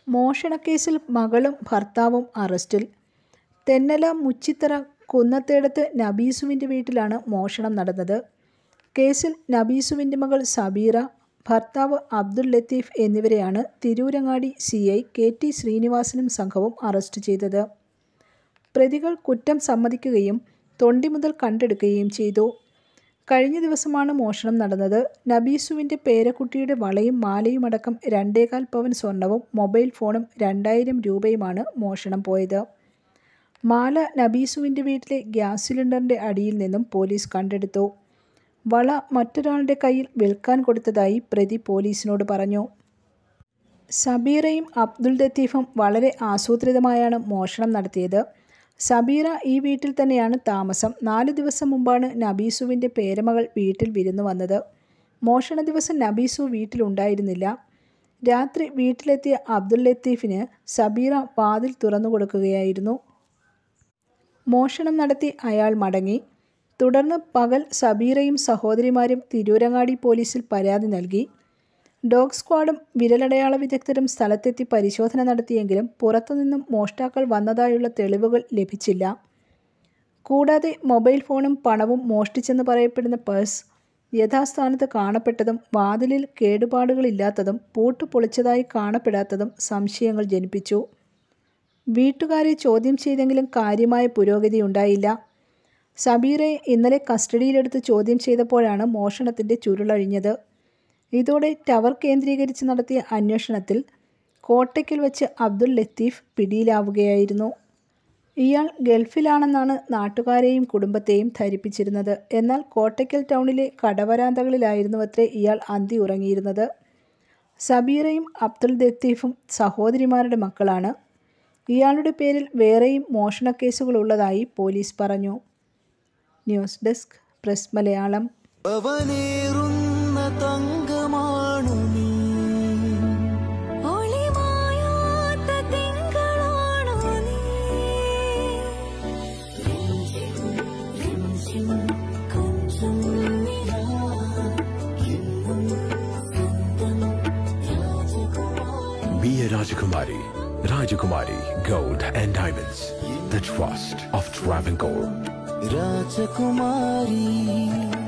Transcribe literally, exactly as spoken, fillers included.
മോഷണക്കേസിൽ മകളും ഭർത്താവും അറസ്റ്റിൽ. തെന്നല മുച്ചിത്തറ കുന്നത്തേടത്ത് നബീസുവിൻ്റെ വീട്ടിലാണ് മോഷണം നടന്നത്. കേസിൽ നബീസുവിൻ്റെ മകൾ സബീറ, ഭർത്താവ് അബ്ദുൽ ലത്തീഫ് എന്നിവരെയാണ് Tirurangadi C I K T ശ്രീനിവാസനും സംഘവും അറസ്റ്റ് ചെയ്തത്. പ്രതികൾ കുറ്റം സമ്മതിക്കുകയും തൊണ്ടി മുതൽ കണ്ടെടുക്കുകയും ചെയ്തു. കഴിഞ്ഞ ദിവസമാണ് മോഷണം നടന്നത്. നബീസുവിൻ്റെ പേരക്കുട്ടിയുടെ വളയും മാലയുമടക്കം രണ്ടേകാൽ പവൻ സ്വർണവും മൊബൈൽ ഫോണും രണ്ടായിരം രൂപയുമാണ് മോഷണം പോയത്. മാല നബീസുവിൻ്റെ വീട്ടിലെ ഗ്യാസ് സിലിണ്ടറിൻ്റെ അടിയിൽ നിന്നും പോലീസ് കണ്ടെടുത്തു. വള മറ്റൊരാളുടെ കയ്യിൽ വിൽക്കാൻ കൊടുത്തതായി പ്രതി പോലീസിനോട് പറഞ്ഞു. സബീറയും അബ്ദുൽ ലത്തീഫും വളരെ ആസൂത്രിതമായാണ് മോഷണം നടത്തിയത്. സബീറ ഈ വീട്ടിൽ തന്നെയാണ് താമസം. നാല് ദിവസം മുമ്പാണ് നബീസുവിൻ്റെ പേരമകൾ വീട്ടിൽ വിരുന്നു വന്നത്. മോഷണ ദിവസം നബീസു വീട്ടിലുണ്ടായിരുന്നില്ല. രാത്രി വീട്ടിലെത്തിയ അബ്ദുൽ ലത്തീഫിന് സബീറ വാതിൽ തുറന്നു കൊടുക്കുകയായിരുന്നു. മോഷണം നടത്തി അയാൾ മടങ്ങി. തുടർന്ന് പകൽ സബീറയും സഹോദരിമാരും തിരൂരങ്ങാടി പോലീസിൽ പരാതി നൽകി. ഡോഗ് സ്ക്വാഡും വിരലടയാള വിദഗ്ധരും സ്ഥലത്തെത്തി പരിശോധന നടത്തിയെങ്കിലും പുറത്തുനിന്നും മോഷ്ടാക്കൾ വന്നതായുള്ള തെളിവുകൾ ലഭിച്ചില്ല. കൂടാതെ മൊബൈൽ ഫോണും പണവും മോഷ്ടിച്ചെന്ന് പറയപ്പെടുന്ന പേഴ്സ് യഥാസ്ഥാനത്ത് കാണപ്പെട്ടതും വാതിലിൽ കേടുപാടുകളില്ലാത്തതും പൂട്ട് പൊളിച്ചതായി കാണപ്പെടാത്തതും സംശയങ്ങൾ ജനിപ്പിച്ചു. വീട്ടുകാരെ ചോദ്യം ചെയ്തെങ്കിലും കാര്യമായ പുരോഗതി ഉണ്ടായില്ല. സബീറയെ ഇന്നലെ കസ്റ്റഡിയിലെടുത്ത് ചോദ്യം ചെയ്തപ്പോഴാണ് മോഷണത്തിൻ്റെ ചുരുളഴിഞ്ഞത്. ഇതോടെ ടവർ കേന്ദ്രീകരിച്ച് നടത്തിയ അന്വേഷണത്തിൽ കോട്ടയ്ക്കൽ വെച്ച് അബ്ദുൽ ലത്തീഫ് പിടിയിലാവുകയായിരുന്നു. ഇയാൾ ഗൾഫിലാണെന്നാണ് നാട്ടുകാരെയും കുടുംബത്തെയും ധരിപ്പിച്ചിരുന്നത്. എന്നാൽ കോട്ടയ്ക്കൽ ടൗണിലെ കടവരാന്തകളിലായിരുന്നുവത്രേ ഇയാൾ അന്തി ഉറങ്ങിയിരുന്നത്. സബീറയും അബ്ദുൽ ലത്തീഫും സഹോദരിമാരുടെ മക്കളാണ്. ഇയാളുടെ പേരിൽ വേറെയും മോഷണക്കേസുകളുള്ളതായി പോലീസ് പറഞ്ഞു. News desk press Malayalam. Be a Rajakumari. Rajakumari Gold and Diamonds. The trust of Travancore. Rajakumari.